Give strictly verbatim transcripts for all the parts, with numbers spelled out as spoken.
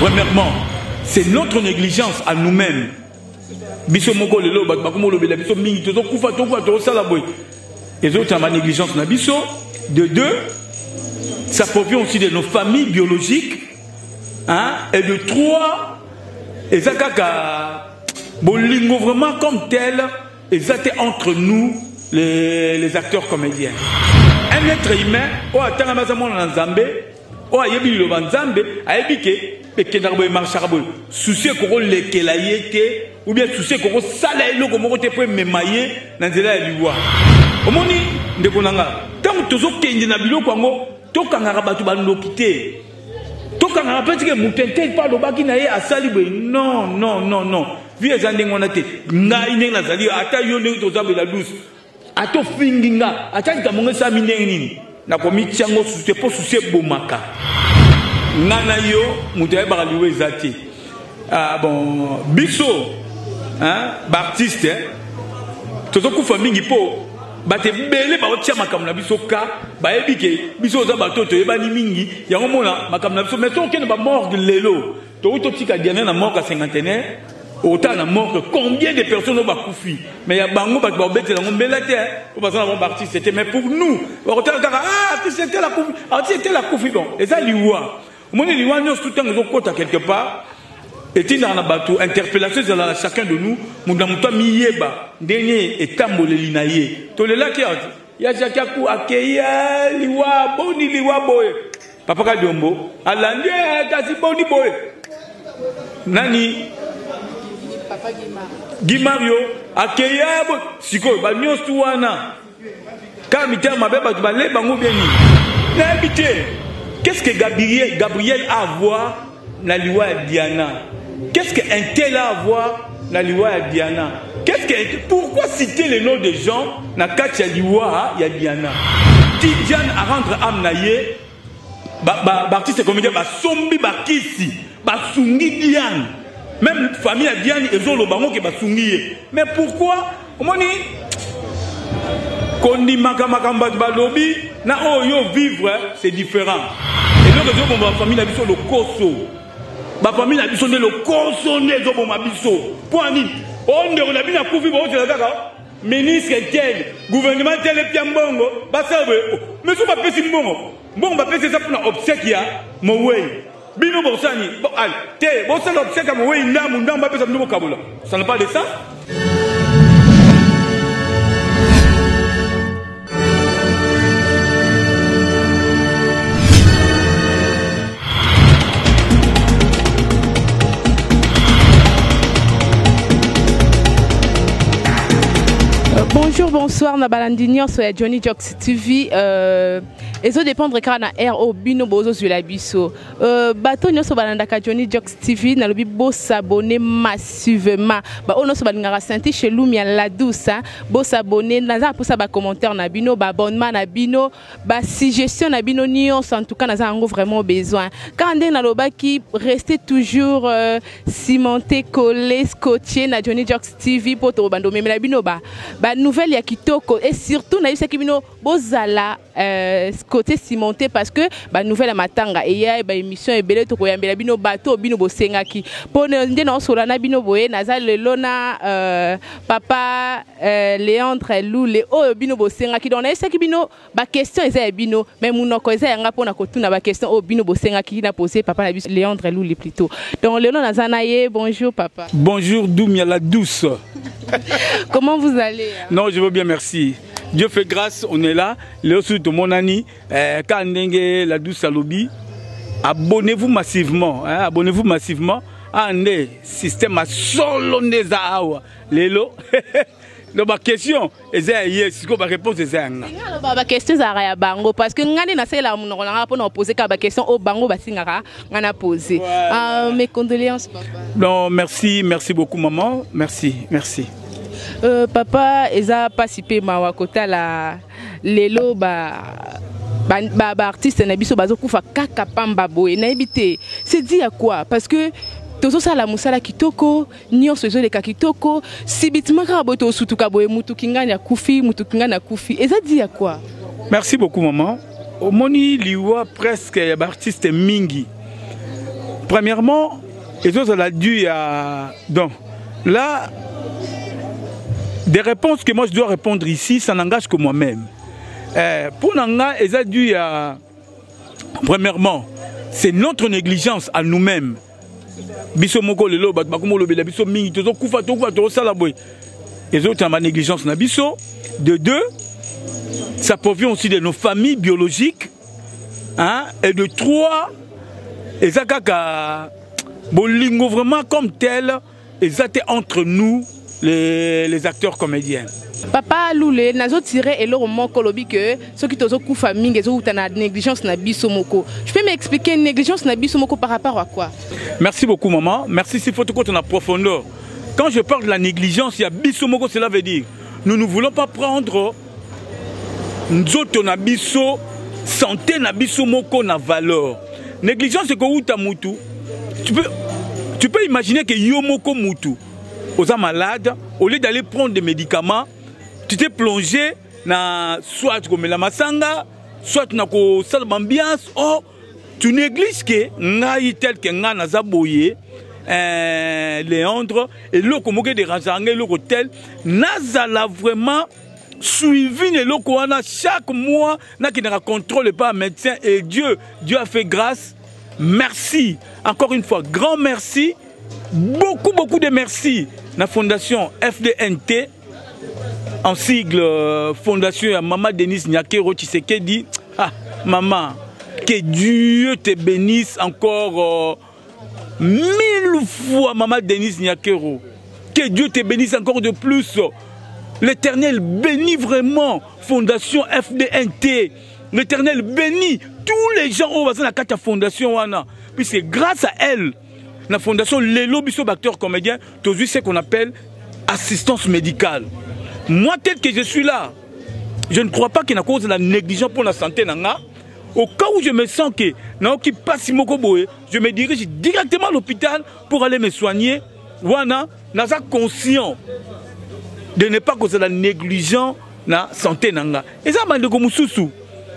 Premièrement, c'est notre négligence à nous-mêmes. Biso moko lelo ba komo lobela biso mingi to kufa to kufa to sala boy. Les autres ma négligence na biso. De deux, ça provient aussi de nos familles biologiques. Hein? Et de trois, et ça kaka bolingo vraiment comme tel, et ça entre nous les, les acteurs comédiens. Un être humain, oh attends ma zamon na Nzambe, oh ayebi lo Nzambe, ayebi ke peke na boy marchara boy. Souci ko lekela yeke ou bien souci ko sala eloko moko te po memaye na nzela ya liwa. Omoni ndeko nanga, tant tozo kendi na biloko ngo to kangara batu bandokite. To kangara petike mutente pa lo baki na ye asali boy. Non non non non. Vie zande ngona te. Ngai ndenge nazali ata yo ndenge to zambe la douce. Ato finginga, ata nkamonga sa minenge nini. Na komi tiango souci po souci bomaka. Nana yo mutaye bakaliwe zati. Ah bon, biso hein, b'artiste tozo kufa mingi po bate bele ba otia makamna biso ka ba ebike biso za bato to yebani mingi yango mona makamna biso mais to kene ba morgue lelo to to tika diana na morgue cinquantenaire autant na morgue combien de personnes ba kufi mais ya bango ba ba bete na mbela te o ba ça bon artiste c'était mais pour nous autant ah c'était la kufi ah c'était la kufi bon et ça liwa moni liwa nous tout temps nous kota quelque part. Et il y a une interpellation de chacun de nous. Nous avons mis Yeba, dernier et Tambolé Linaye. Tout le lac, il y a chacun qui a accueilli Liwa, Boni Liwa Boy. Papa Kadiombo, Alande, Kasi Boni Boy. Nani Papa Guimario, accueilli Siko, Bagnos Touana. Kamita Mabeba, tu vas les bango bien. N'habité. Qu'est-ce que Gabriel, Gabriel a à voir dans Liwa Diana? Qu'est-ce qu'un tel a à voir dans Liwa Diana? Qu'est-ce que, pourquoi citer les noms des gens dans Katia Liwa Diana? Tidiane à rendre âme naïe, artiste comédien, Sombi Bakisi, Basungi Diane, même famille à Diane, ils ont le bango qui Basungi. Mais pourquoi? Comment dit? Kondi Makamakamba Balobi, na oh yo vivre, c'est différent. Et donc, les gens, ma famille a vu sur le Koso. Ma famille a vu sur le Koso, les gens, ma biso. Pour Annie, on a vu la coupe, on a vu ministre tel, gouvernement tel et Piambongo, Bassabe, mais si on va passer Mbongo, bon, on va passer ça pour l'obsèque, mon way. Bino Borsani, bon, allez, t'es, bon, c'est l'obsèque à mon way, n'a, mon n'a, on va passer au Kabola. Ça n'a pas de ça? Bonjour, bonsoir, na balandinion sur Johnny Jocks T V. Euh, et ça dépend de quand na R O bino bozo sur la biso. Euh, bato nyo so balandaka Johnny Jocks T V na lobi bo s'abonner massivement. Ba ono so balingara senti chez Lumia la douce, bo s'abonner na za pour ça ba commentaire na bino, ba abonnement na bino, ba suggestion na bino nion en tout cas na za ngo vraiment besoin. Quand on na loba qui rester toujours euh, cimenté, collé, scotché na Johnny Jocks T V pour to bando même na bino ba ba nouvelle ya kitoko et surtout na yisa kibino bozala euh, côté cimenté parce que ba nouvelle matanga et ya ba émission ebele to koyambela bino bato bino bosengaki pour nde na sola na bino boye naza lelo na euh, papa euh, Léandre Lou le o bino bosengaki donc na yisa kibino ba question eza bino mais munoko eza yanga pona kotuna ba question o bino bosengaki na poser papa na biso Léandre Lou le plutôt donc lelo naza na ye bonjour papa. Bonjour Doumia la douce. Comment vous allez? Non, je veux bien, merci. Dieu fait grâce, on est là. Le sous de mon ami, Kandenge, la douce Salobi. Abonnez-vous massivement. Hein, abonnez-vous massivement. Ande, système à solo neza awa. Lelo. Donc, ma question, c'est yes, ma réponse est ça. Ma question, c'est bango parce que ngani na sela mun na pour poser ka question au bango basingara ngana poser. Ah, mes condoléances papa. Non, merci, merci beaucoup maman. Merci, merci. Euh, papa, eza participé ma kota la lelo ba ba ba artiste na biso bazo kufa kaka pamba boye na ebité. C'est dit à quoi? Parce que tozo sala musala kitoko nyonso ezo leka kitoko sibitima ka boto sutuka boye mutu kingana kufi mutu kingana kufi eza dit à quoi? Merci beaucoup maman. Omoni liwa presque ya artiste mingi. premièrement, les autres, a dû à... Donc, là, des réponses que moi je dois répondre ici, ça n'engage que moi-même. Euh, pour Nanga, ils ont dû à... Premièrement, c'est notre négligence à nous-mêmes. Biso moko lelo bat bakumo lobela biso mingi tozo kufa to kufa to sala boy. Les autres ma négligence na biso. De deux, ça provient aussi de nos familles biologiques. Hein, et de trois, et ça kaka bolingo vraiment comme tel, et ça entre nous les, les acteurs comédiens. Papa Loulé, nazo tiré et le roman kolobi que ceux qui tozo kufa mingi zo utana négligence na biso moko. Je peux m'expliquer négligence na biso moko par rapport à quoi? Merci beaucoup maman, merci si faut que tu en profondeur. Quand je parle de la négligence, il y a biso moko, cela veut dire nous ne voulons pas prendre nzoto na biso santé na biso moko na valeur. Négligence c'est que uta mutu. Tu peux tu peux imaginer que yo moko mutu aux malades, au lieu d'aller prendre des médicaments, tu t'es plongé na soit comme la masanga, soit na ko salle ambiance, oh tu négliges que ngai tel que nga na zaboye euh Léandre et loko moke de ranzange loko tel nazala vraiment suivi les locaux chaque mois n'a qui ne contrôle pas un médecin et Dieu Dieu a fait grâce. Merci encore une fois, grand merci, beaucoup beaucoup de merci la fondation F D N T en sigle euh, fondation Maman Denise Nyakero Tshisekedi. Ah maman, que Dieu te bénisse encore euh, mille fois Maman Denise Nyakero, que Dieu te bénisse encore de plus. L'Éternel bénit vraiment Fondation F D N T. L'Éternel bénit tous les gens au la carte fondation wana. Puisque grâce à elle, la fondation Lelo Biso Acteur Comédien, tu as vu ce qu'on appelle assistance médicale. Moi tel que je suis là, je ne crois pas qu'il y a cause de la négligence pour la santé nanga. Au cas où je me sens que naoki pasi moko boye, je me dirige directement à l'hôpital pour aller me soigner. Wana naza conscient de ne pas causer la négligence na santé nanga. Et ça m'a dit comme sous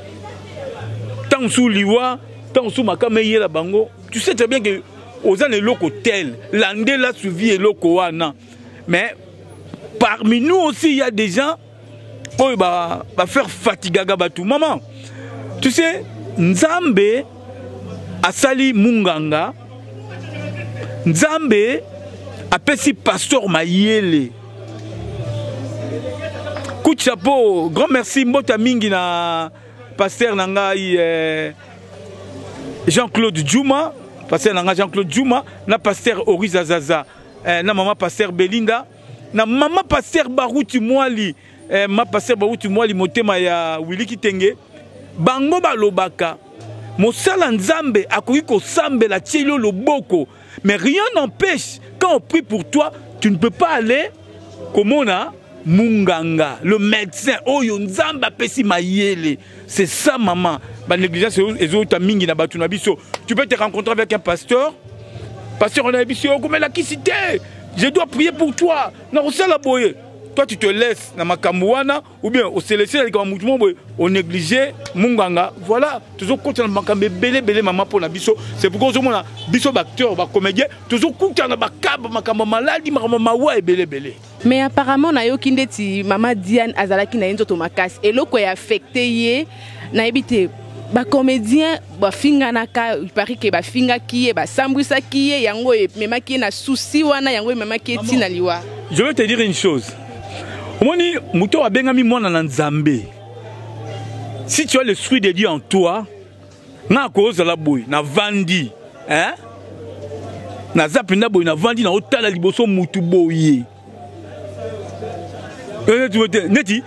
tant sous liwa, tant sous makameye la bango. Tu sais très bien que aux années locaux tels, l'andé la suivi et locaux wana. Mais parmi nous aussi il y a des gens qui va va faire fatigue gabatu. Maman, tu sais Nzambe asali munganga, Nzambe apesi pasteur Mayele. Coup de chapeau, grand merci mbota mingi na pasteur nangai eh, Jean-Claude Djouma, pasteur nanga Jean-Claude Djouma, na pasteur Oriza Zaza, eh, na maman pasteur Belinda, na maman pasteur Barouti Mwali, eh, ma pasteur Barouti Mwali motema ya Willy Kitenge, bango balobaka, mosala Nzambe akoki ko sambela tielo loboko, mais rien n'empêche, quand on prie pour toi, tu ne peux pas aller comme on a Munganga, le médecin, oh Nzamba pesi mayele. C'est ça maman. Ba négligence et autres mingi na batu na biso. Tu peux te rencontrer avec un pasteur. Pasteur on a biso comme la kisité. Je dois prier pour toi. Na osala boye. Toi tu te laisses na makamwana ou bien au célestial avec un mouvement on négligé Munganga. Voilà, toujours continuer makambe belé belé maman pour na biso. C'est pourquoi je mona biso acteur ba comédien, toujours continuer na bakaba makambo maladie makambo mawa et belé belé. Mais apparemment na yo kindeti maman Diane azalaki na nzoto makasi eloko ya affecté ye na ebité ba comédien ba finga naka pari ke ba finga ki ba sambwisa ki yango e memaki na souci wana yango memaki tina liwa. Je vais te dire une chose. Omoni muto abengami mwana na Nzambe. Si tu as le fruit de Dieu en toi, na cause la boy na vandi, hein? Na zapenda boy na vandi na otala liboso mutu boye. Neti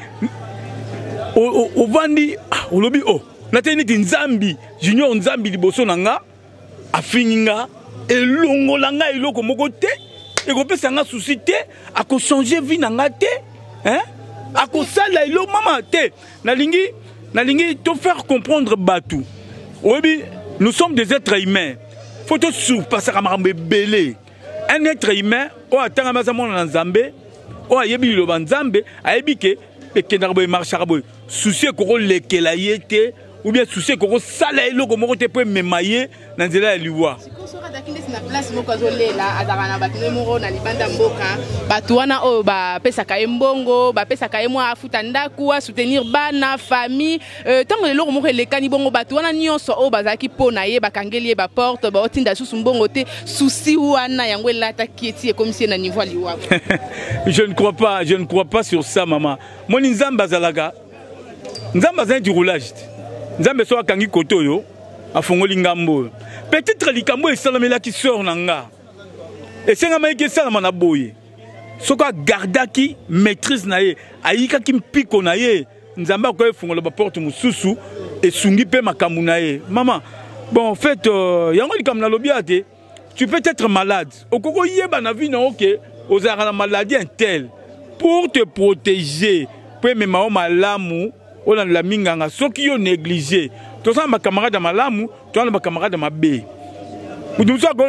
o vandi o lobi o nati neti Nzambi junior Nzambi liboso nanga afininga elongola nga eloko moko te ekopesa nga souci te ako changer vie nanga te hein ako sala elo mama te nalingi nalingi te faire comprendre batu obi nous sommes des êtres humains faut te surpasser makambe belé un être humain o atanga maza mona Nzambe o ayebi lo banzambe ayebi ke ekendaka boye marchaka boye souci ekoko lekela ye te ou bien souci koko sala eloko moko te po memaye na nzela ya liwa. Na place moko azolela azaka na bato moko na libanda mboka bato wana oyo bapesaka ye mbongo bapesaka ye mwa afuta ndaku soutenir bana famille ntango leloko moko elekani bongo bato wana nyonso oyo bazalaki mpo na ye bakangeli ye baporte baotinda susu mbongo te susi wana yango elataki eti ekomisi ye na niveau ya liwa. Je ne crois pas, je ne crois pas sur ça maman. Moni nzambe azalaka nzambe azali du roulage nzambe so akangi koto yo afongoli ngambo. Peut-être likambo esalamela ki sort nanga. Et c'est ngama ki salama na boye. Soka gardaki maîtrise na ye, ayika ki mpiko na ye, nzamba ko efongola ba porte mususu et sungi pe makambu na ye. Maman, bon en fait euh, yango likambo na lobiate, tu peux être malade. Okoko yeba na vie na OK, ozara na maladie intel pour te protéger. Pour me mao malamu, ona la minganga soki yo négliger. Tous les camarades de Malamu, tous les camarades de Mabé. Vous nous savez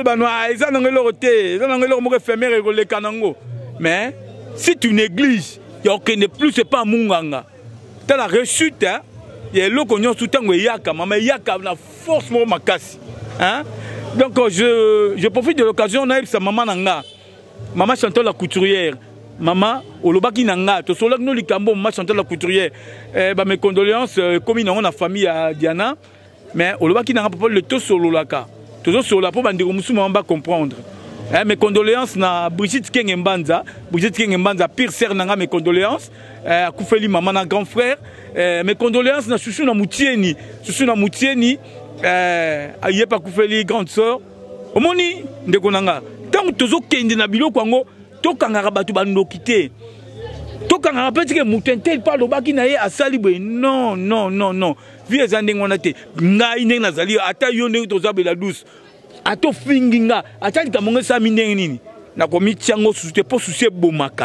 que mais si tu négliges, il n'y a aucun plus, c'est pas Munganga. Tu as la rechute, il y a l'eau qu'on a tout le temps, il y a la force, hein? Donc je, je profite de l'occasion, sa maman Nanga, maman chanteur la couturière. Maman, olobaki nanga, to solak no likambo, maman chanteur la couturière. Eh bah mes condoléances, comme ils ont la famille à Diana, mais olobaki nanga papa le to solo laka. Toujours sur la pour bandiro musu maman va comprendre. Eh mes condoléances na Brigitte Kengembanza, Brigitte Kengembanza pire sœur nanga mes condoléances. Eh akufeli maman na grand frère. Eh mes condoléances na Chouchou na Moutieni, Chouchou na Moutieni. Eh ayepa akufeli grande sœur. Omoni ndeko nanga. Tant tozo kende na biloko ngo tokanga batu bandokité tokanga petike mutentel pa lobaki na ye asali boy non non non non vie ezande ngona te ngai ndenge nazali ata yo ndenge tozabela douce ato finginga atali kamonga sa mindenge nini nako mitiango susute po susie bomaka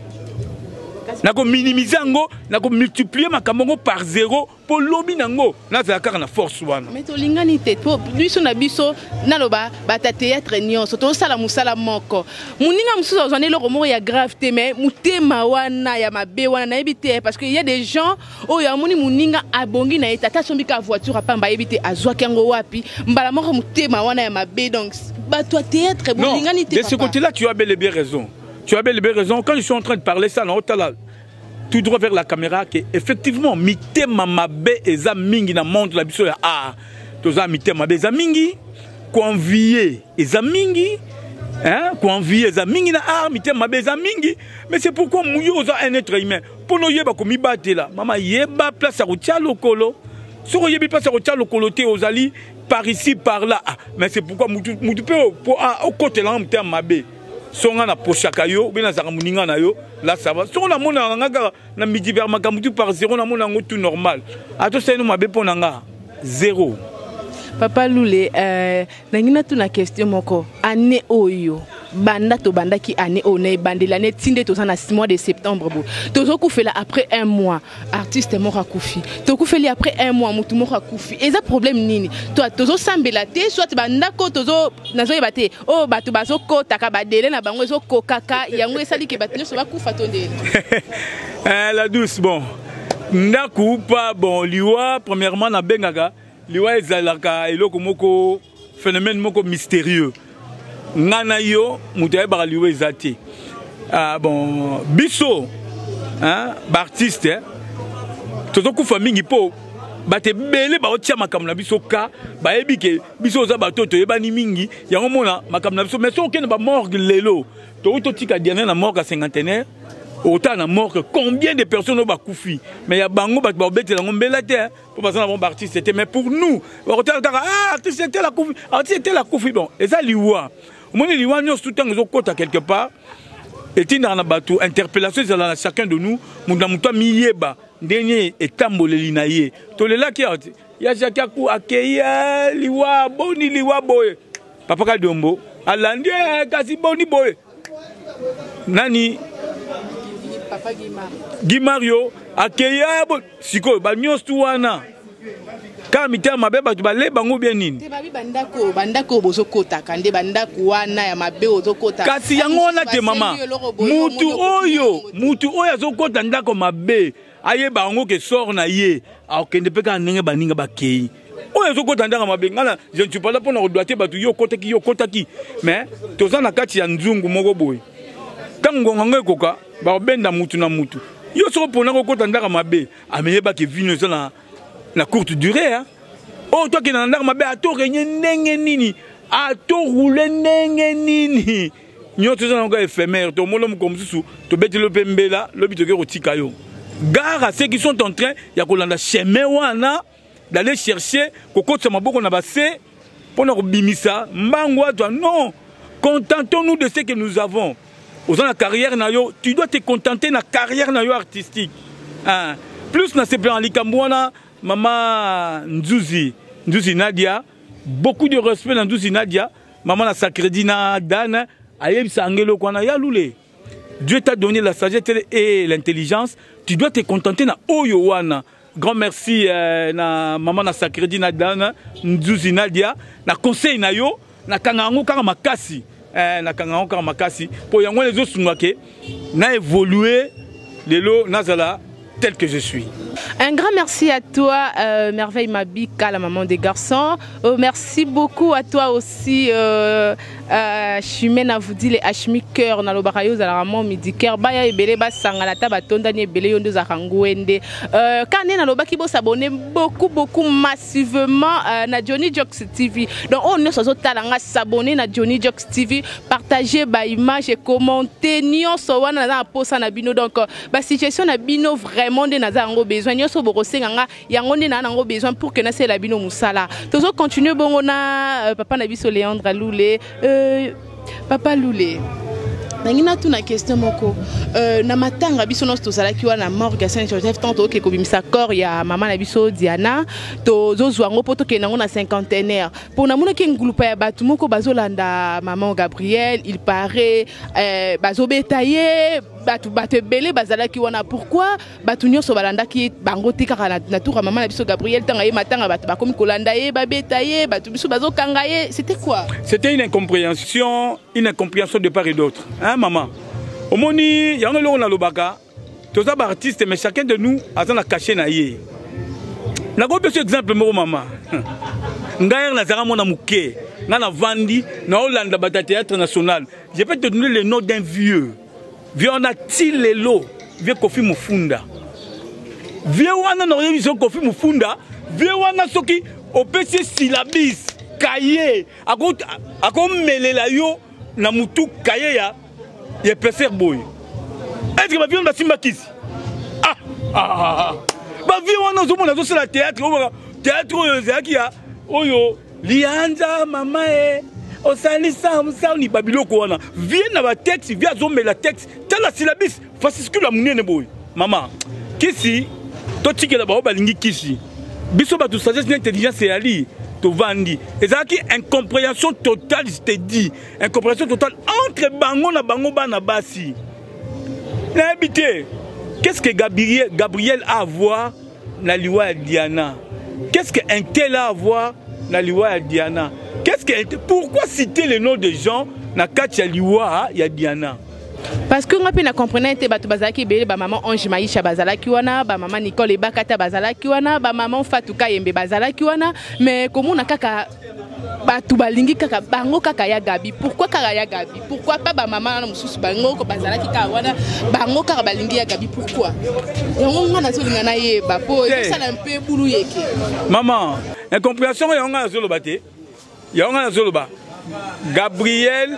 nako minimiser ngo nako multiplier makambo par zéro po lobi nango nazala kaka na force wana mais to lingani te to biso na biso naloba bata théâtre nyonso to sala musala moko muninga mususu ozone loko moko ya grave te mais mutema wana ya mabe wana na ebite parce que il y a des gens oyo amuni muninga abongi na etata sombika voiture apamba ebite azwa kango wapi mbala moko mutema wana ya mabe donc bato théâtre bo lingani te. De ce côté là tu as bel et bien raison. Tu as bel et bien raison. Quand je suis en train de parler ça, non, tout droit vers la caméra, que effectivement, mité mamabe eza mingi na monde la biso ya ah, toza mité mamabe eza mingi, convier eza mingi, hein, convier eza mingi na ah, mité mamabe eza mingi, mais c'est pourquoi mouyo oza un être humain. Pour nous yeba komi bate là, maman yeba place à rotia lokolo, sur yebi place à rotia lokolo te ozali par ici par là, ah, mais c'est pourquoi moutou moutou pe pour ah au côté là mité mamabe. Songa na pochaka yo, bena zaka muninga na yo, là ça va. Songa na mona nga na midi vers makamutu par zéro na mona ngo tout normal. Ato c'est nous mabe ponanga zéro. Papa Loulé, euh nangina tu na question moko. Année oyo, banda to banda ki année one bande l'année tinde to na six mois de septembre bo. Tozo kufela après un mois, artiste moko akufi. To kufeli après un mois mutu moko akufi. Eza problème nini? Toi tozo sambela te, soit banda ko tozo nazo yebate. Oh batu bazo ko taka badele na bango zo kokaka yango esali ke batu so bakufa tondele. Eh la douce bon. Ndaku pas bon liwa premièrement na bengaga. Liwa ezalaka eloko moko phénomène moko mystérieux. Ngana yo mutaye ba liwa ezati. Ah bon biso hein artiste hein. Tozo ku famille po bate belé ba otia makambo na biso ka ba yebi ke biso za bato to yebani mingi yango mona makambo na biso mais so okene ba morgue lelo to to tika dernier na morgue à cinquantenaire. Autant na mort que combien de personnes ont bakoufi mais il y a bango bat ba bête la ngombela te pour passer un bon artiste c'était mais pour nous ah artiste c'était la koufi artiste c'était la koufi bon et ça liwa au moins liwa nous tout temps zo kota quelque part et tina na bato interpellation za chacun de nous munda muto miyeba ndenge etamboleli na ye to lela ki ya chaka ku akeya liwa boni liwa boye papa ka dombo alandi kasi boni boye nani Papa Guimar. Guimario, akeya siko ba nyonstu wana. Ka mita mabe ba bale bango bien nini. Te babi bandako, bandako bozo kota kande bandako wana ya mabe ozo kota. Kasi yango na te mama. Mutu oyo, mutu oyo azo kota ndako mabe. aye bango ke sort na ye akende pe ka ndenge baninga bakei oyo ezokota ndanga mabe ngana je ne suis pas là pour nous doiter batu yo kotaki yo kotaki mais toza na kati ya nzungu moko boy tango nganga ekoka ba benda mutu na mutu yo soko pona kokota ndanga mabe ameyeba ke vino zo na na courte durée hein oh toi qui na ndanga mabe ato renye ndenge nini ato rouler ndenge nini nyo toza na ngo éphémère to molo mukomsusu to betelo pembela lobi to ke rotika yo gare à ceux qui sont en train ya kolanda chemin wana d'aller chercher kokotsa maboko na basse pour nous bimisa mbangwa toi non contentons-nous de ce que nous avons aux la carrière na yo tu dois te contenter na carrière na yo artistique hein plus na ce plan likambwana maman Nzuzi Nzuzi Nadia beaucoup de respect na Nzuzi Nadia maman na Sacredina Dan ayebisa ngelo kwana ya lule Dieu t'a donné la sagesse et l'intelligence tu dois te contenter na oyo wana. Grand merci euh, na maman na Sacredi na dana Nzuzi Nadia na conseil na yo na kangango kaka makasi eh, na kangango kaka makasi pour yango les autres sungake na évoluer lelo nazala tel que je suis. Un grand merci à toi, euh, Merveille Mabika, la maman des garçons. Euh, merci beaucoup à toi aussi, euh, euh, Chimène Avoudil et Hachmi Cœur, dans le barayo, dans la maman midi cœur. Baya et Bele, Basangalata, Batondani et Bele, Yondo Zarangouende. Quand on est dans le bas, qui va s'abonner beaucoup, beaucoup massivement à Johnny Jocks T V. Donc, on est sur ce talent à s'abonner à Johnny Jocks T V, partager bah image et commenter. Nyon sowan na na posa na bino donc bah situation na bino vraiment de naza ngo besoin nyo so borose nganga yango ne na ngo besoin pour que na se la bino musala. Tozo continuer bongo na euh, papa na biso Léandre Loulé euh, papa Loulé. Nangina tu na question moko euh, na matanga biso no tozala ki wana morgue Saint Joseph tanto ke ko bimisa corps ya maman na biso Diana to zozwa ngo poto ke nango na cinquantenaire pour na mona ke ngulupa ya batu moko bazolanda maman Gabriel il paraît euh, bazobetaye batu batu belé bazala ki wana pourquoi batu nyoso balanda ki bango tika na, na tour maman na biso Gabriel tanga ye matanga batu bakomi kolanda ye babetaye batu biso bazokanga ye c'était quoi? C'était une incompréhension une incompréhension de part et d'autre hein maman au moni yango lo na lobaka tous les artistes mais chacun de nous a na caché na ye na go petit exemple mo maman ngayer na zara mona muke na na vandi na Hollande bata théâtre national je peux te donner le nom d'un vieux vieux on a til lelo vieux Kofi Mufunda vieux wana na vieux Kofi Mufunda vieux wana soki au P C syllabis cahier ako ako melela yo na mutu cahier ya ye peser boy est-ce que ma vie on va simba kisi ah ah ba vie wana zo mona zo sur la théâtre théâtre oyo zaki ya oyo lianza mama e osalisa musa ni babiloko wana vie na ba texte vie zo mela texte tala syllabus fascicule munene boy mama kisi to tikela ba balingi kisi biso ba tu sagesse d'intelligence et ali to vandi ezaki incompréhension totale je te dis incompréhension totale entre bango na bango bana basi na habité qu'est-ce que Gabriel Gabriel a à voir na liwa ya Diana qu'est-ce que un tel a à voir na liwa ya Diana qu'est-ce que pourquoi citer les noms des gens na kati ya liwa ya Diana parce que on a pu comprendre que batu bazalaki belé ba maman Ange Maïcha bazalaki wana ba maman Nicole Ebakata bazalaki wana ba maman Fatouka Yembe bazalaki wana mais comment on a kaka batu balingi kaka bango kaka ya Gabi pourquoi kaka ya Gabi pourquoi pas ba maman na mususu bango ko bazalaki ka wana bango kaka balingi ya Gabi pourquoi yango ngana so lingana yeba po ça un peu boulou yeke maman incompréhension ya ngana zo lobate ya ngana zo loba Gabriel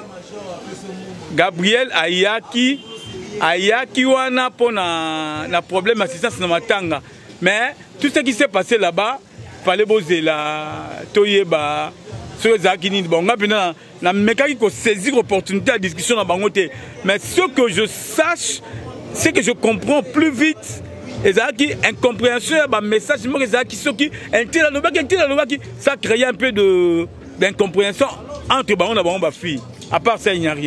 Gabriel Ayaki Ayaki wana pour na na problème assistance na matanga mais tout ce qui s'est passé là-bas fallait poser la toyeba sur les akini bon ngapena na mekaki ko saisir opportunité à discussion na bangote mais ce que je sache c'est que je comprends plus vite ezaki incompréhension ba message mo ezaki soki intela lobaki intela lobaki ça crée un peu de d'incompréhension entre bango na bango ba fille à part ça il n'y a rien.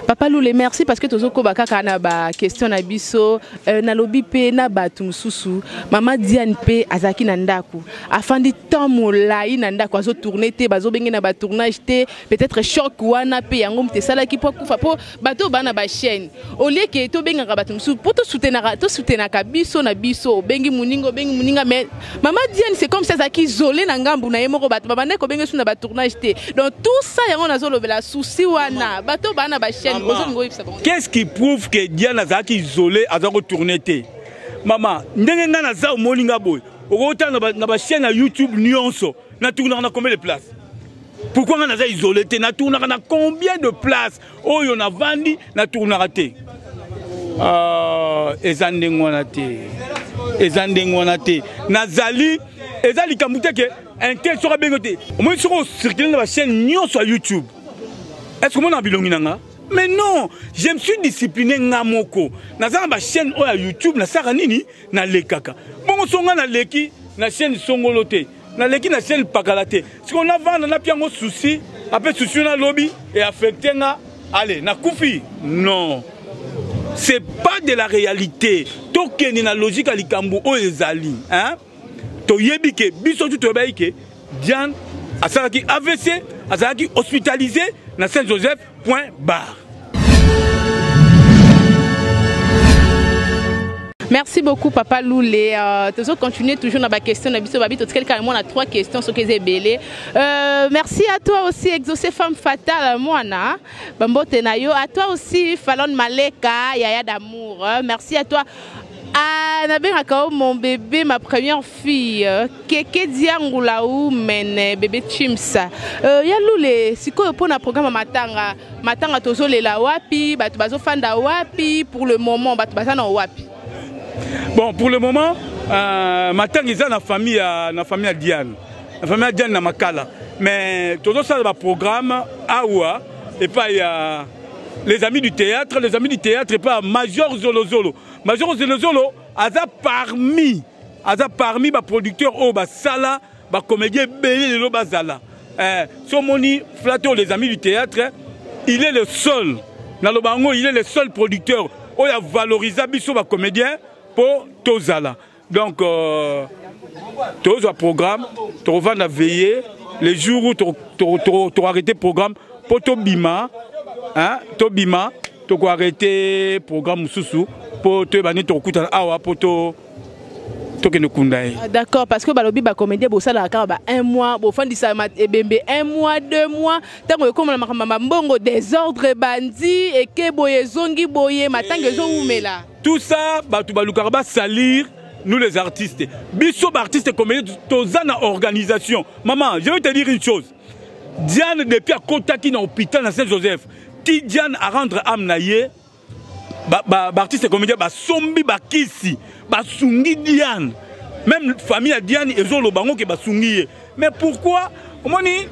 Papa Loulé, merci parce que tu as kaka na ba question na biso na lobi pe na batu mususu mama Diane pe azaki na ndaku afandi temps molai na ndaku azo tourner te bazo bengi na ba tournage te peut-être choc wana pe yango mte sala ki po kufa po bato bana ba chaîne au lieu que to benga batu mususu po to soutenir to soutenir ka biso na biso bengi muningo bengi muninga mais mama Diane c'est comme ça azaki isolé na ngambu na yemoko bato baba ndeko bengi suna ba tournage te donc tout ça yango nazo lobela souci wana bato bana ba chaîne. Qu'est-ce qui prouve que Diane Azaki isolé a retourné? Maman, n'enga na za moninga boy. Autant na ba chaîne à YouTube Nuance, na tourner na combien de places? Pourquoi on a isolé? Na tourner na combien de places? Oh, on a vendu na tourner raté. Ah, ezandengwana te. Ezandengwana te. Nazali, ezali kamute ke un tel sera bengoté. Au moins sur circuler na ba chaîne Nuance sur YouTube. Est-ce que mon abilongi nanga? Mais non, je me suis discipliné ngamoko. Naza ba chaîne o ya YouTube na sara nini na lekaka. Bon songa na leki na chaîne songolote. Na leki na chaîne pakalate. Si on a vendre na piango souci, après souci na lobby et affecté na allez, na koufi. Non. C'est pas de la réalité. Tokeni na logique à likambu o ezali, hein? To yebi ke biso tu to bayi ke Diane asaraki A V C, asaraki hospitalisé na Saint-Joseph point barre. Merci beaucoup, Papa Loulé. Euh, tu continuer toujours dans ma question. On a trois questions sur les belés. Euh, merci à toi aussi, Exaucé Femme Fatale, moi, Bambo Tenayo. À toi aussi, Fallon Maleka, Yaya d'amour. Merci à toi. Ah, mon bébé, ma première fille, Keke Diangulaou, men bébé Chimsa. Euh, ya Loulé, si quoi pour un programme matanga, matanga tozo le la wapi, batu bazo fanda wapi, pour le moment, batu bazana wapi. Bon, pour le moment, euh, matanga ils ont la famille, la famille Diane, la famille Diane na Makala. Mais tozo ça le programme Awa et pas il y a les amis du théâtre, les amis du théâtre et pas Major Zolo Zolo. Major Zolo Zolo, aza parmi, aza parmi ba producteurs au ba sala, ba comédien belé le bazala. Euh, Somoni Flato, les amis du théâtre, il est le seul. Dans le bango, il est le seul producteur où il a valorisé biso ba comédien pour Tozala. Donc, euh, tous un programme, tu vas la veiller les jours où tu as arrêté le programme pour Tobima. Hein, Tobima, tu as arrêté le programme Soussou pour te banner ton coup awa pour to d'accord, parce que balobi ba comédien bossa la ba un mois, bo fandi sa mat ebembe un mois, deux mois, tango comme la mama mbongo désordre bandi et ke boye zongi boye matange zo umela. Tout ça ba tu baluka ba salir nous les artistes. Biso ba artistes comédien tozana organisation. Maman, je vais te dire une chose. Diane depuis à Kotaki dans l'hôpital à Saint-Joseph. Ti Diane à rendre âme naïe. Ba, ba, ba artiste comédien ba sombi ba kisi ba sungi Diane même famille à Diane et zo lo bango ke ba sungi mais pourquoi omoni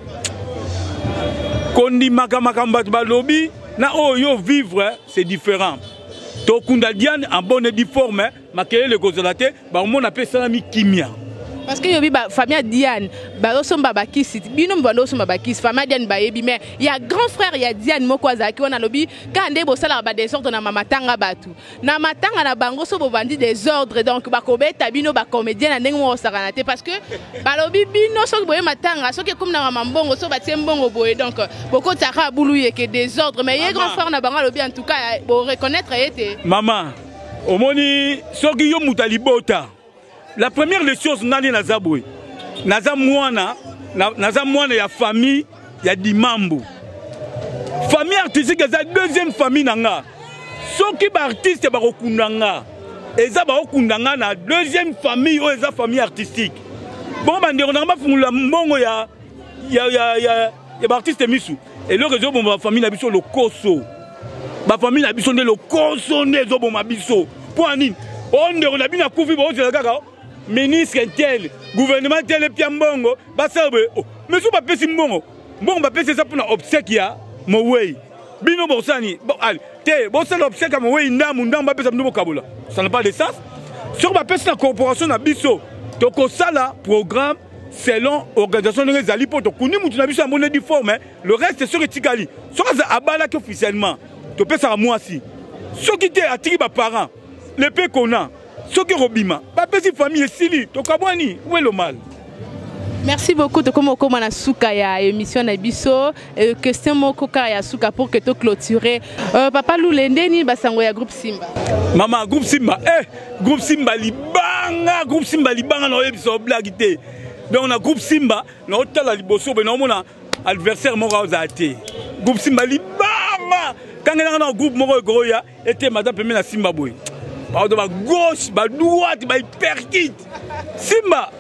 kondi makamaka mbatu ba lobby na oyo vivre c'est différent to kunda Diane en bonne et forme makele le kozolate ba on appelle ça mi kimia. Parce que yobi ba famille Diane ba osomba ba kisi bino mbando osomba ba kisi famille Diane ba yebi mais il y a grand frère il y a Diane mokwaza ki wana lobi kande bo sala ba désordre na mama tanga batu na matanga na bango so bo bandi désordre donc ba kobeta bino ba comédien na ndenge mo osakana te parce que ba lobi bino so boye matanga so ke comme na mama mbongo so ba tie mbongo boye donc boko tsaka buluye ke désordre mais il grand frère na bango lobi en tout cas bo reconnaître été maman omoni soki yo mutalibota. La première des choses, nani nazaboué. Nazamouana, nazamouana ya famille, ya dimambu. Famille artistique, c'est la deuxième famille nanga. Ceux qui sont artistes, ba okundanga. Eza ba okundanga na deuxième famille ou eza famille artistique. Bon bande on a pas fumula mbongo ya ya ya ya ya artiste misu. Et le réseau bon ma famille na biso le koso. Ba famille na biso le koso ne zo bon ma biso. Pour ani, on on a bien couvi bon c'est kaka. Ministre tel, gouvernement tel piambongo, basabe. Mais sous papier simbongo, bon papier c'est ça pour un obsèque ya, mon way. Bino borsani, bon allez, te, bon c'est l'obsèque à mon way, ndam, ndam, papier ça nous kabula. Ça n'a pas de sens. Sur papier c'est la corporation na biso. Donc ça là, programme selon organisation de les alliés pour te connaître, nous n'avons pas de forme. Le reste c'est sur le Tigali. Sur ça abala officiellement. tu peux ça moi si. Ce qui t'est attiré par parents, les peu qu'on a, ce qui robima, pas petite famille et sili, tu kabwani, où est le mal? Merci beaucoup de comment comment na souka ya émission na biso question moko ka ya souka pour que to clôturer euh, papa Lulendeni basango ya groupe Simba. Maman groupe Simba eh groupe Simba libanga groupe Simba libanga na yebiso blague te. Donc on a groupe Simba na otala liboso be na mona adversaire moko ozate. Groupe Simba libanga quand on a un groupe moko goya était madame premier na Simba boy. Par de ba gauche, ba droite, ba hyperkit. Simba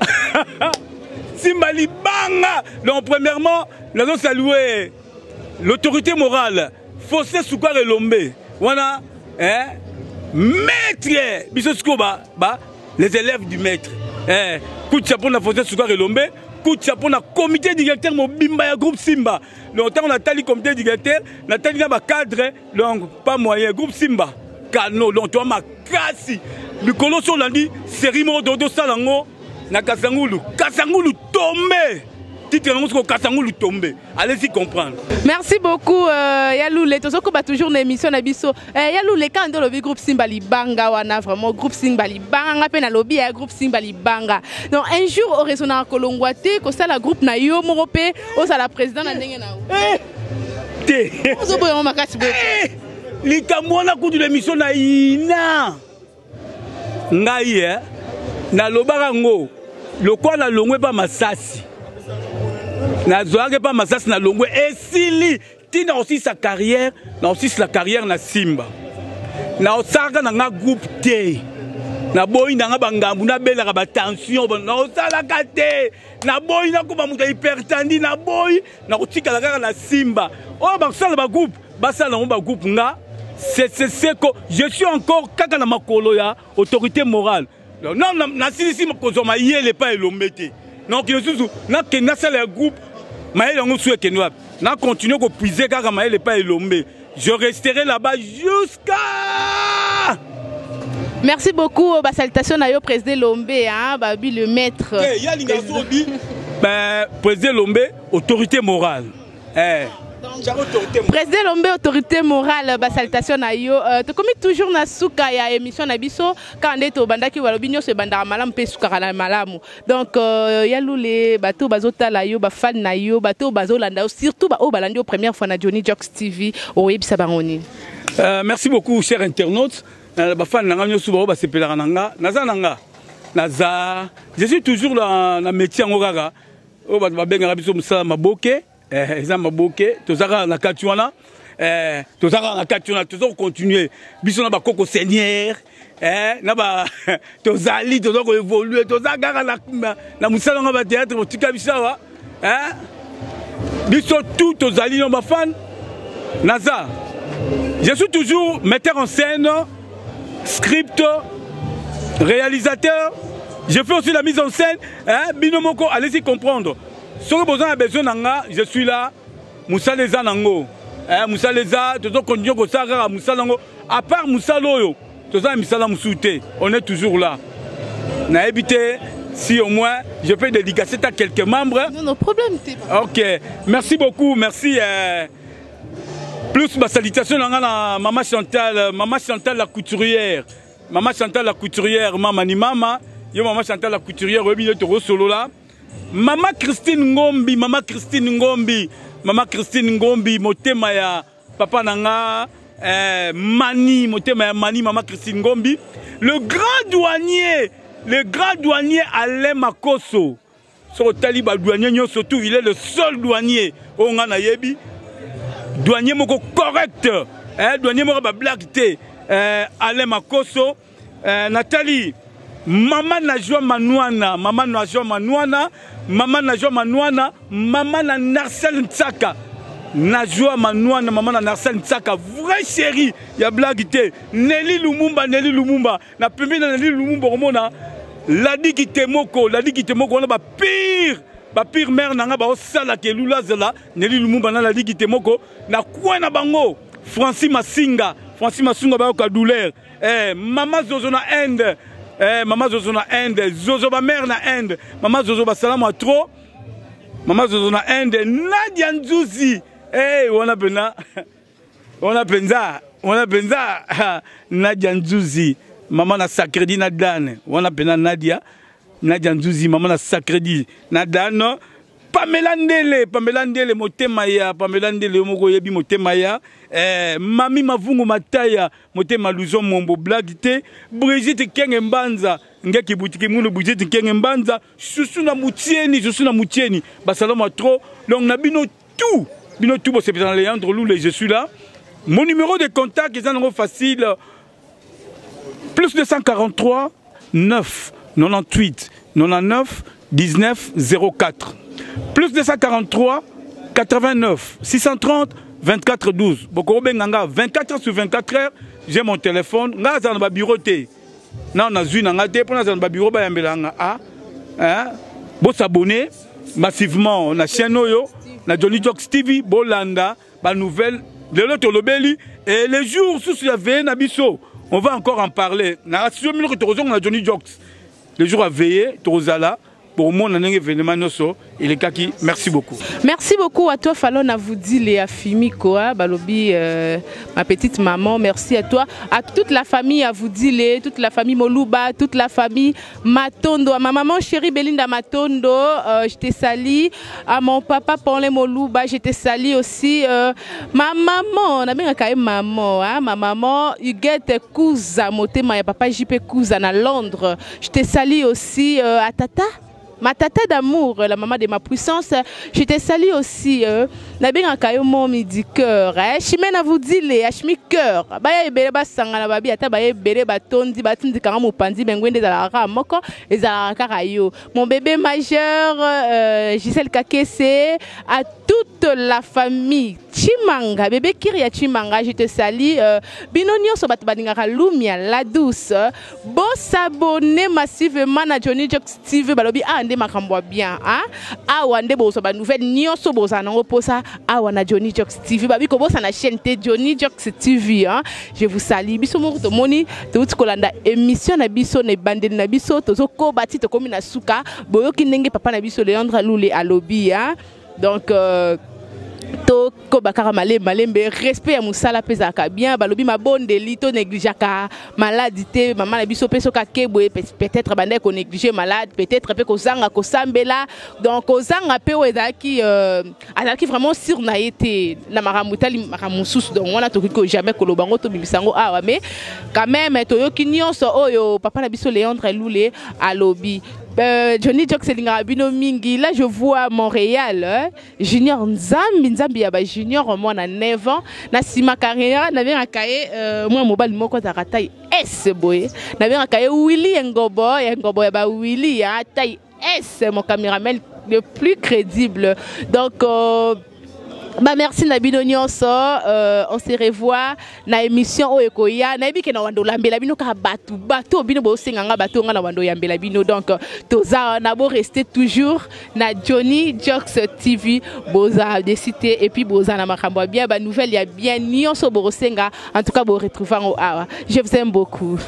Simba Libanga. Donc, premièrement, nous allons saluer l'autorité morale. Fossé Soukar et Lombe. Voilà, hein, maître. Bissosko, bah, bah, les élèves du maître. Hein, coup de chapeau na Fossé Soukar et Lombe. Coup de chapeau na comité directeur Mobimba ya groupe Simba. Donc, on a tali comité directeur, on a tali na cadre, donc pas moyen. Groupe Simba. Kano, donc toi ma kasi. Le colosso l'a dit, c'est Rimo Dodo Salango. Na Kasangulu, Kasangulu tombé. Titre non Kasangulu tombé. Allez-y comprendre. Merci beaucoup euh, Yalou les tous ko ba toujours na émission na biso. Eh Yalou les quand dans le groupe Simba Libanga wana vraiment groupe Simba Libanga pe na lobby ya groupe Simba Libanga. Donc un jour au résonant Kolongwate ko ça la groupe na yo morope au ça la président na ndenge na. Eh. Té. Ozo boyo makasi boyo. Eh. Likamona ku de l'émission na ina. Ngai eh na lobarango. Le quoi na longwe pas masasi. Na zoage pas masasi na longwe. Et Sili, tina aussi sa carrière, na aussi la carrière na Simba. Na osaka na nga groupe T. Na boy na nga bangambu na bela ka ba tension, na osala kate. Na boy na ko ba muta hypertandi na boy, na kotika la kaka na Simba. Oh ba sala ba groupe, ba sala na ba groupe nga. C'est c'est c'est que je suis encore kaka na makolo ya autorité morale. Non, non, na si si ma yele pas elombete. Non, que je suis na que na ça le groupe, ma yele on souhaite que nous na continuer ko puiser car ma yele pas elombe. Je resterai là-bas jusqu'à. Merci beaucoup. Bah salutations à yo président Lombe hein, babi le maître. Eh, ya lingaso bi. Ben président Lombe, autorité morale. Eh. Président Lombe autorité morale ba salutation na yo to komi toujours na suka ya émission na biso quand ndeto bandaki walobi nyonso bandaka malamu pe suka na malamu donc Yalou les bateau bazotala yo ba fan na yo bateau bazolanda surtout ba o balandi première fois na Johnny Jocks T V au yebisa bangoni. Merci beaucoup chers internautes ba fan na nyonso ba sepelaka nanga naza nanga naza je suis toujours dans na métier ngokaka o ba benga biso musala maboke. Eh, ils ont maboké, tous à la Katuana, eh, tous à la Katuana, tous on continuer. Bisous na ba Coco Seigneur, eh, na ba, tous ali, tous on évoluer, tous à la la la musala na ba théâtre, au tika bisawa, hein. Bisous tout, tous ali na ba fan, Naza. Je suis toujours metteur en scène, script, réalisateur. Je fais aussi la mise en scène, hein. Binomoko, allez-y comprendre. Si vous avez besoin de moi, je suis là. Moussa Leza Nango. Moussa Leza, tout le monde a Moussa Nango. À part Moussa Loyo, tout le monde a Moussouté. On est toujours là. N'a évité, si au moins, je peux dédicacer à quelques membres. Non, non, problème. Ok. Merci beaucoup. Merci. Euh, plus ma salutation à Maman Chantal, Maman Chantal la couturière. Maman Chantal la couturière, Maman ni Maman. Yo Maman Chantal la couturière, Robi Toro Solo là. Maman Christine Ngombi, Maman Christine Ngombi, Maman Christine Ngombi, motema ya papa nanga, eh, Mani, motema ya Mani, Maman Christine Ngombi. Le grand douanier, le grand douanier Alain Makoso. Sur Taliba douanier, surtout, il est le seul douanier au Ngana Yebi. Douanier moko correct, eh, douanier moko ba blague te, eh, Alain Makoso, eh, Nathalie. Maman Najwa Manouana, Maman Najwa Manouana, Maman Najwa Manouana, Maman na Narsel Ntsaka. Najwa Manouana, Maman na Narsel Ntsaka, vrai chéri, ya blague. Nelly Lumumba, Nelly Lumumba, na pemi na Nelly Lumumba, romona, ladi kitemoko, ladi kitemoko, on a ba pire, ba pire mère nanga ba osala ke lula zela, Nelly Lumumba na ladi kitemoko, na kwa na bango, Francis Masinga, Francis Masinga ba ka douleur, eh, Maman Zozo na Inde. Eh, Maman Zozo na Inde, Zozo ba mère na Inde, Maman Zozo ba salam à trop, Maman Zozo na Inde, Nadia Nzuzi, eh, on a pena, on a penza, on a penza Nadia Nzouzi, maman na sacredi na Dan. On a penza Nadia, Nadia Nzouzi, maman na sacredi na Dan. Pamela Ndele, Pamela Ndele motema ya, Pamela Ndele moko yebi motema ya. Eh, Mami Mavungu Mataya, motema Luzon Mombo Blagite, Brigitte Kenge Mbanza, ngeki butiki munu Brigitte Kenge Mbanza, susu na mutieni, susu na mutieni, basalama trop. Donc na bino tout, bino tout, bon c'est dans Léandre Loulé, je suis là. Mon numéro de contact est un facile, plus deux cent quarante-trois, neuf, quatre-vingt-dix-huit, quatre-vingt-dix-neuf, dix-neuf, zéro quatre. Plus deux cent quarante-trois, quatre-vingt-neuf, six cent trente, vingt-quatre, douze. Boko Benganga, vingt-quatre heures sur vingt-quatre heures, j'ai mon téléphone. Nga dans le bureau te. Na on a vu nanga te pour dans le bureau ba yambelanga a. Hein? Bo s'abonner massivement na chaîne yo, na Johnny Jocks T V, Bolanda, ba nouvelle de l'autre lobeli et les jours sous la veille na biso. On va encore en parler. Na sur mille retours na Johnny Jocks. Les jours à veiller, Torozala. Pour moi, il est kaki. Merci beaucoup. Merci beaucoup à toi, Fallon, à vous dire, Léa Fimiko, Balobi, euh, ma petite maman. Merci à toi, à toute la famille, à vous dire, toute la famille Moluba, toute la famille Matondo, à ma maman chérie Belinda Matondo, euh, je te salue. À mon papa Paulin Moluba, je te salue aussi. Euh, ma maman, on a bien quand même maman, hein, ma maman, Huguette Kouza, motema, papa J P Kouza, à Londres. Je te salue aussi euh, à Tata. Ma tata d'amour, la maman de ma puissance, je te salue aussi. Na bien kayo momi du cœur. Chimène à vous dire les achemi cœur. Baya ebele ba sanga na babi ata baya ebele ba tondi ba tindi kanga mo pandi bengwende za la moko ezala karayo. Mon bébé majeur euh, Gisèle Kakese, à toute la famille Chimanga, bébé Kiria Chimanga, je te salue. Euh, Binonio so bat badingara lumia la douce. Bon s'abonner massivement à Johnny Jocks T V balobi a ande makambo bien hein. A wande bo so ba nouvelle nyonso bo za nango posa a wana Johnny Jocks T V babi ko bo sa na chaîne te Johnny Jocks T V hein. Je vous salue. Biso mo to moni to utsikolanda émission na biso ne bande na biso to zo ko bati to komi na suka boyo kinenge papa na biso Léandre Loulé alobi hein. Donc euh, to ko bakara malé malembe respect ya musala pesa ka bien balobi ma bonde lito négligeaka maladité maman na biso peso ka kebwe peut-être bande ko négliger malade peut-être pe ko zanga ko sambela donc ko zanga pe wezaki euh azaki vraiment sur na été na maramutali maramususu donc on a to ko jamais ko lobango to bibisango awa mais quand même to yo kinyonso oyo papa na biso Léandre Loulé alobi. Euh, Johnny Jocks Bino Mingi, là je vois Montréal, hein? Junior Nzambi, Nzambi Yaba Junior, moi on a neuf ans, na sima carrière, na bien akaye, moi mobile moko ta taille S boy, na bien akaye Willy Ngobo, Ngobo Yaba Willy, ya taille S, mon caméraman le plus crédible. Donc euh, bah merci Nabino Nyonso, euh, on se revoit na émission o ekoya na bi ke na wando lambela bino ka batu bato bino bo singanga bato nga na wando yambela bino donc toza na bo rester toujours na Johnny Jocks T V boza de cité et puis boza na makambo bien ba nouvelle ya bien Nyonso bo senga en tout cas bo retrouver au awa. Je vous aime beaucoup.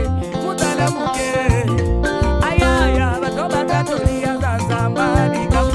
Ayaya, bato bakatolia za zamba bika